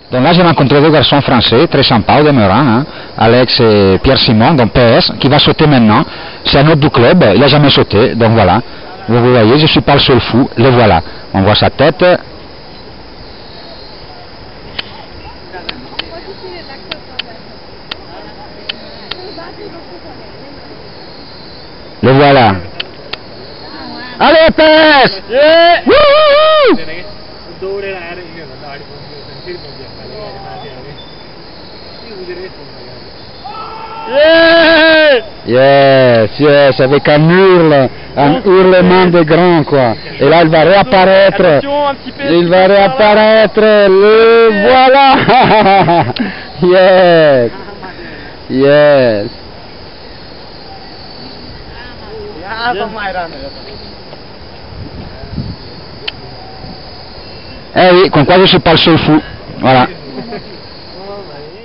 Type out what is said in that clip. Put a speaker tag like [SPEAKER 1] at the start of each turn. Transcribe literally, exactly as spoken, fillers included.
[SPEAKER 1] Donc là, j'ai rencontré deux garçons français, très sympas au demeurant, hein, Alex et Pierre Simon, donc P S, qui va sauter maintenant. C'est un autre du club, il n'a jamais sauté, donc voilà. Vous, vous voyez, je ne suis pas le seul fou, le voilà. On voit sa tête. Le voilà. Allez, P S!
[SPEAKER 2] Yeah!
[SPEAKER 1] Wouhou!
[SPEAKER 2] Yeah!
[SPEAKER 1] Yes, yes, avec un hurle, un hurlement de grand, quoi. Et là, il va réapparaître.
[SPEAKER 2] Attention, un petit peu,
[SPEAKER 1] Il va réapparaître. Le voilà. Yes. Yes. Eh oui, comme quoi je suis pas le seul fou. Voilà.